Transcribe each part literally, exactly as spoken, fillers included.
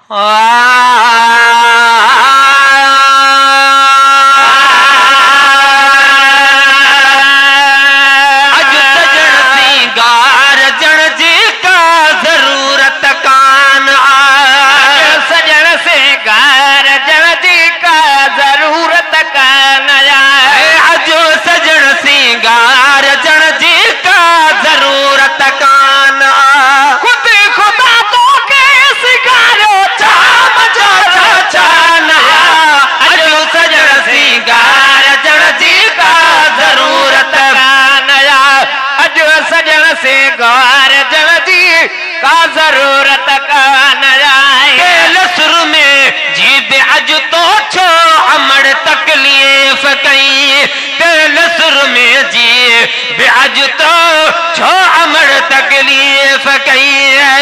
अज सजन सिंगार जन जी का जरूरत कान आज सजन सिंगार जन जी का जरूरत कान अज सजन सिंगार जन जी का जरूरत कान खुद खुदा तो के सिंगारो चाम चाचा चाना अज सजन सिंगार जन जी का जरूरत कान अज सजन सिंगार जन जी का जरूरत कान तेल सुर में जीब अज तो छो अमड़ तकलीफ कई तेल सुर में जी ब्याज तो छो अमर तकलीफ कई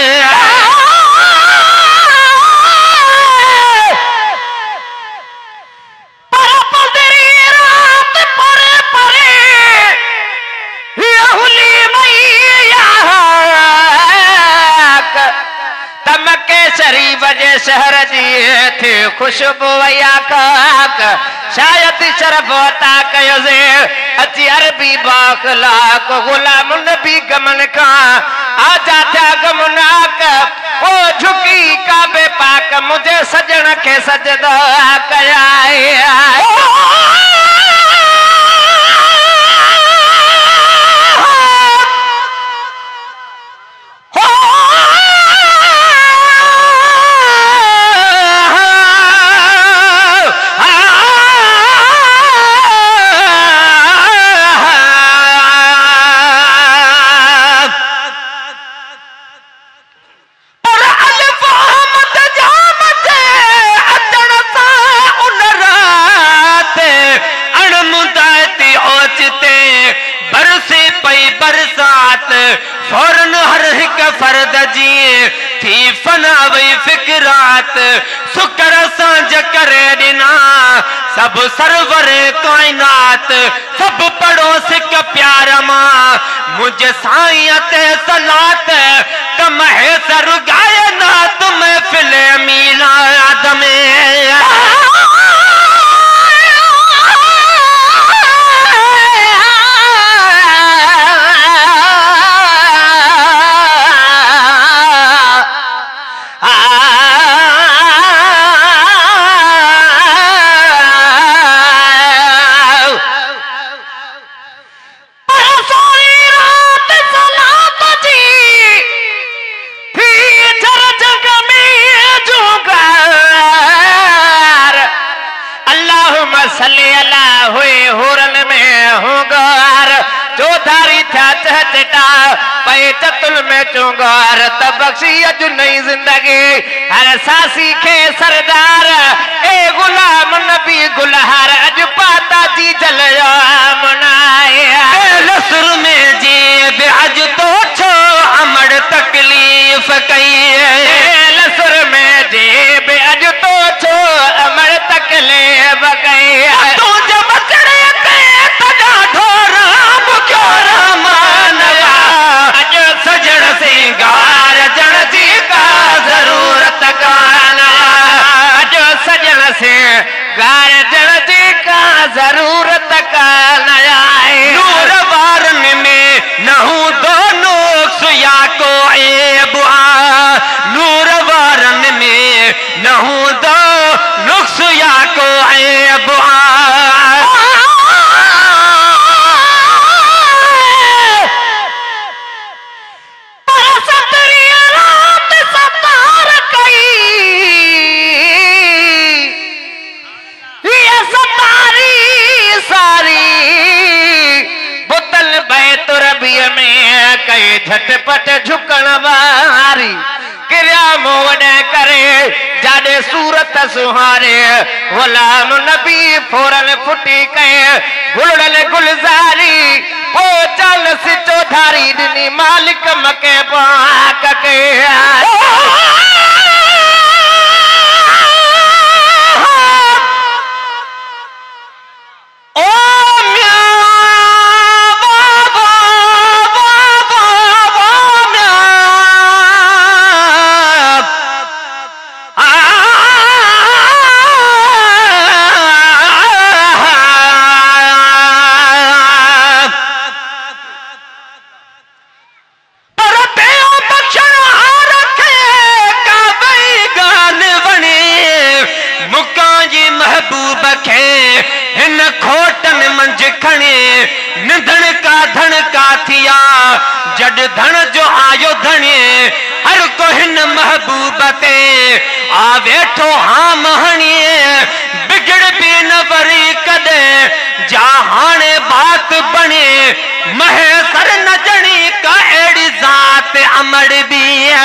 पर पदरी रात परे परे यहुली मैया तमके शरी बजे शहर जी थे खुशबू काक शायद शरबता कयोजे अची अरबी बाखला को गुलाम नबी गमन का आजा था गमनाक ओ झुकी काबे पाक मुझे सजन के सजदा कयाए फौरन हर हिक फर्द जी थी फना वई फिक्रात सुकर सांझ करे ॾिना सब सरवर कायनात सब पड़ोस का प्यार मां मुझे साईं ते सलात कम है सर गायना तुम फिले मीलाद में सल्ले अला हुए हुरन में होगार जो धारी था चहचटा पे चतुल में चुंगार तब बख्शी अज नई जिंदगी हर सासी के सरदार ए गुलाम नबी गुलहार अज पाता जी जलया मनाए लसुर में जी अज तो छो अमड़ तकलीफ कई लसुर में जी अज तो छो अमड़ तकलीफ कई तू जब चढ़े के तजा ढोरा बुक्योरा मानवा अज सजन सिंगार जन जी का जरूरत काना अज सजन सिंगार जन जी का जरूरत काना नूर वारन में नहू दोनों सुया को बुआ नूर वारन में नहू दो नुक्स या को बुआ झटपट झुकण वारी किरिया मोड़ करे जाडे सूरत सुहारे गुलाम नबी फौरन फुटी कहे गुलड़न गुलजारी ओ चल सिचो धारी दिनी मालिक मके पाक के Ah गड धन जो आयो धने हर को हिन महबूब ते आ वेठो हाँ महणिए बिगड़ भी न वरी कदे जा हाणे बात बने महे सर न जणी का एड़ी जात अमड़ भी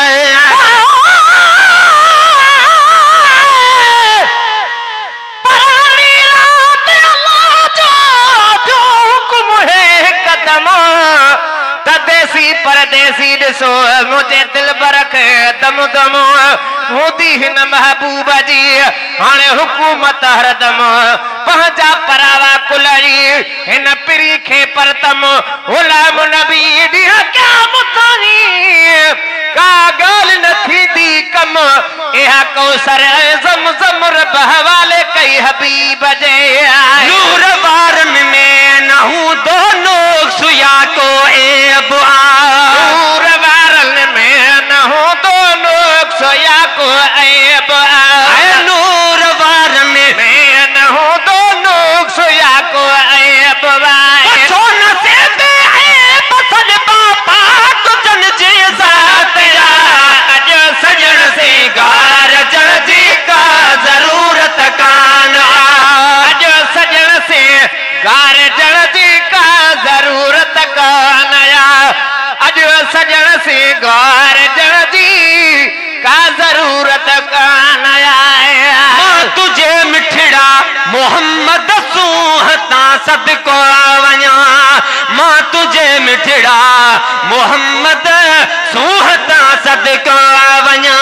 तदेसी परदेसी ॾिसो मुझे दिल बरख दम दम मोदी हिन महबूबा जी हाणे हुकूमत हरदम पंहिंजा परावा कुलरी हिन पिरी खे परतम गुलाम नबी ॾींहं क़यामत का ॻाल्हि न थींदी कम इहा कौसर ज़मज़म रब हवाले कई हबीब जे नूर वारन में न हूं दोनों सुया को एब नूर वारन में न हूं दोनों सुया को एब नूर वारन में न हूं दोनों सुया को एब सोन से बेऐब सन बापा तुझन जी ज़ात अज सजन से गार जन जी का जरूरत कान अज सजन से गार जन जी का जरूरत कान अज सजन से गार जन जी का जरूरत कान मां तुझे मिठड़ा मोहम्मद सूहता सदको वञा मां तुझे मिठड़ा मोहम्मद सूहता सदको वञा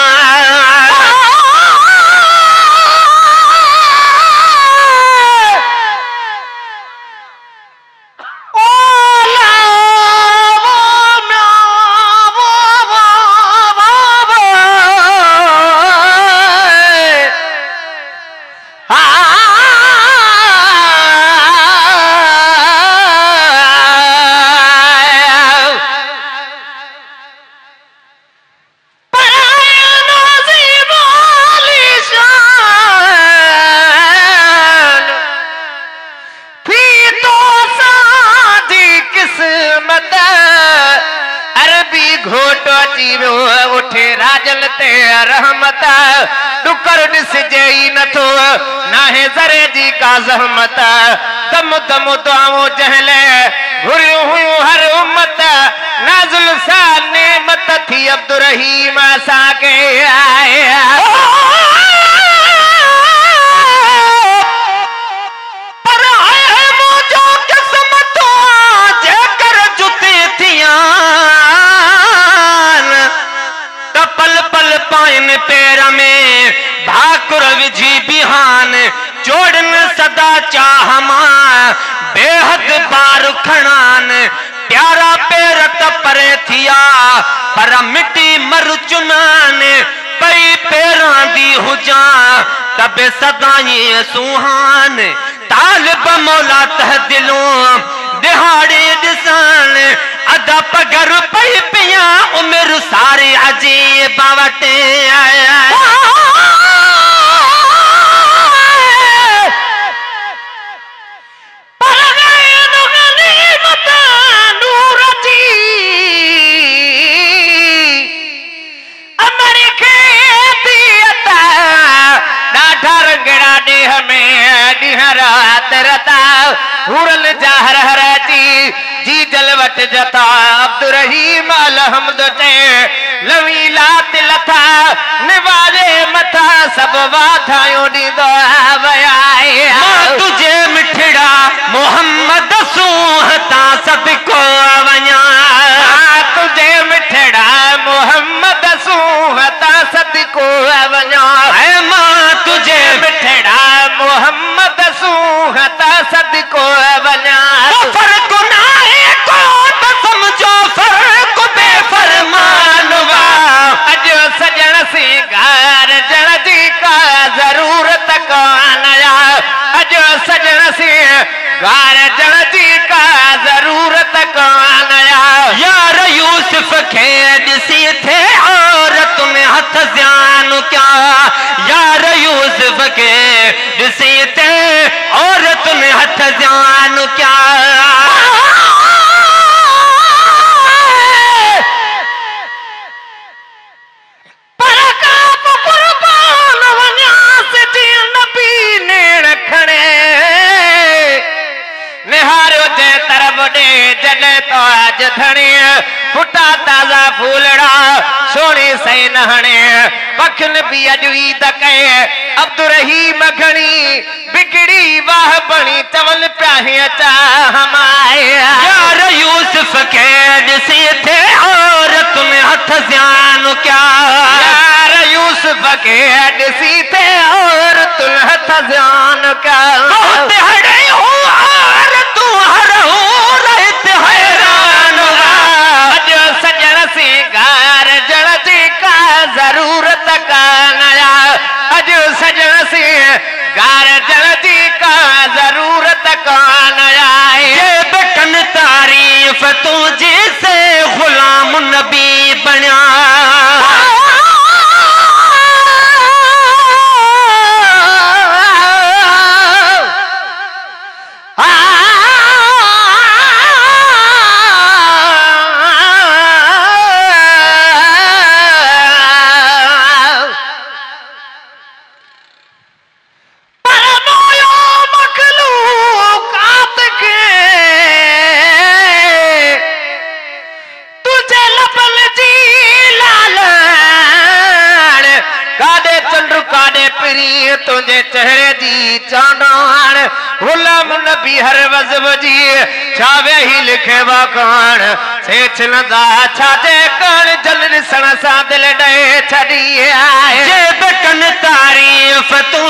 उठे राजल ते रहमत डुकर ॾिसजे ई नथो नाहे ज़रे जी का ज़हमत दम दम दुआऊं जहले घुरियूं हुयूं हर उम्मत नाज़ुल सा नेमत थी अब्दुर्रहीम असांखे पर है मुंहिंजो क़िस्मत जेकर जुते थियां पल पल पाइन पैर में भाकुर विझी बिहान जोड़न सदा चाह मां बेहद बार खणान प्यारा पैर त परे थिया पर मिट्टी मर चुनान पई पैरां दी हुजां तबे सदाई सुहान तालिब मौला तह दिलों दिहाड़ी दिसान अदा पगर पई पिया उम्र सारी अजीब बावटे हुरल जहर हरती जी जलवट जता अब्दुर्रहीम अलहमद ते लवीला तिलथा निवाले मथा सब वाधायूं ॾींदो वयाए मां तुझे मिठड़ा मोहम्मद सूहता सदको वञा तुझे मिठड़ा मोहम्मद सूहता सदको वञा मां तुझे मिठड़ा मोहम्मद सूहता सदको वञा फर्क नाहे को त समझो फर्क बेफरमान वा अज सजन से गार जण जी का जरूरत कान अज सजन से गार जण जी का जरूरत कान यार यूसुफ खे ॾिसी थे औरत में हथ ज़्यान क्या यार यूसुफ के ॾिसी थे औरत में हथ ज़्यान क्या वडे जॾहिं तो आज धणी फुटा ताज़ा फूलड़ा सोनी सही नहणे पखन भी अॼु ईद कए अब्दुरहीम घणी बिगड़ी वाह बणी चवल प्याही चाह हमाए यार यूसुफ के ॾिसी थे और तुम हथ ज़्यान क्या यार यूसुफ के ॾिसी थे और तुम हथ ज़्यान क्या बहुत हड़े हो और तू हर हो रहत हैरान अॼु सजण सिंगार जण जी का ज़रूरत कानया अॼु सजण सिंगार जण जी का ज़रूरत कानया ये बकन तारीफ तुझे से गुलाम नबी बना तुझे चेहरे जी चांदान गुलाम नबी हर वज़ब जी छावे ही लिखे वाकान से छिलंदा छाजे कण जल ॾिसण सां दिल ॾे छॾी आए जे बकन तारीफ तू